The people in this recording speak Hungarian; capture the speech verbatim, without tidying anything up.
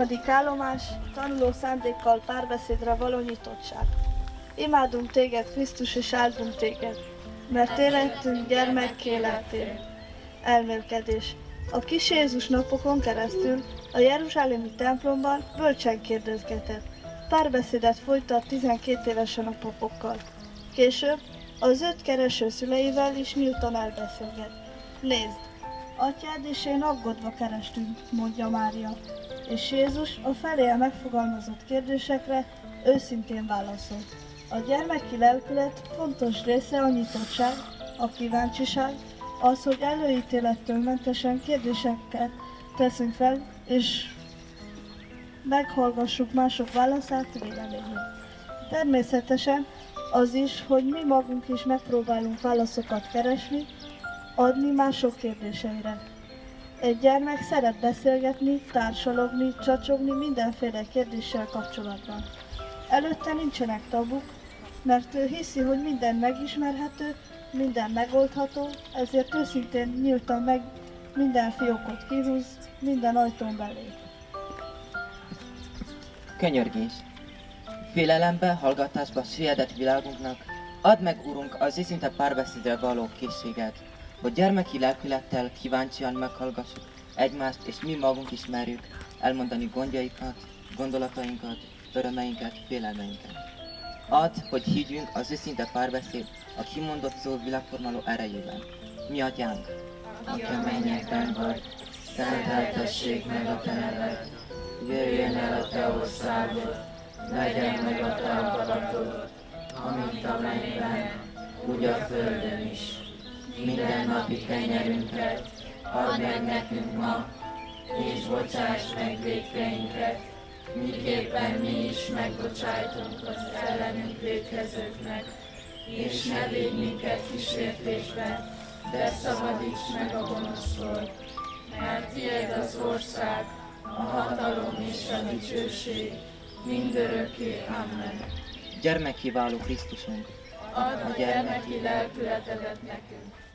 Harmadik állomás, tanuló szándékkal párbeszédre való nyitottság. Imádunk téged, Krisztus, és áldunk téged, mert életünk gyermekké lettél. Elmélkedés. A kis Jézus napokon keresztül a jeruzsálemi templomban bölcsen kérdezgetett. Párbeszédet folytat tizenkét évesen a papokkal. Később az öt kereső szüleivel is nyíltan elbeszélget. Nézd, atyád és én aggódva kerestünk, mondja Mária, és Jézus a feléje megfogalmazott kérdésekre őszintén válaszol. A gyermeki lelkület fontos része a nyitottság, a kíváncsiság, az, hogy előítélettől mentesen kérdéseket teszünk fel, és meghallgassuk mások válaszát, véleményét. Természetesen az is, hogy mi magunk is megpróbálunk válaszokat keresni, adni mások kérdéseire. Egy gyermek szeret beszélgetni, társalogni, csacsogni mindenféle kérdéssel kapcsolatban. Előtte nincsenek tabuk, mert ő hiszi, hogy minden megismerhető, minden megoldható, ezért őszintén nyíltan meg minden fiókot kihúz, minden ajtón belép. Könyörgés. Félelembe, hallgatásba süllyedett világunknak, add meg, Urunk, az őszinte párbeszédre való készséget, hogy gyermeki lelkülettel kíváncsian meghallgassuk egymást, és mi magunk ismerjük elmondani gondjaikat, gondolatainkat, örömeinket, félelmeinket. Add, hogy higgyünk az őszinte párbeszéd a kimondott szó világformáló erejében. Mi atyánk, aki a mennyekben vagy, szenteltessék meg a te neved, jöjjön el a te országod, legyen meg a te akaratod, amint a mennyben, úgy a földön is. Minden napi kenyerünket add meg nekünk ma, és bocsáss meg vétkeinket, miképpen mi is megbocsájtunk az ellenünk vétkezőknek, és ne védj minket kísértésbe, de szabadíts meg a gonosztól, mert tiéd az ország, a hatalom és a dicsőség, mindörökké. Amen. Gyermekkiváló Krisztusunk, Add a gyermeki lelkületedet nekünk.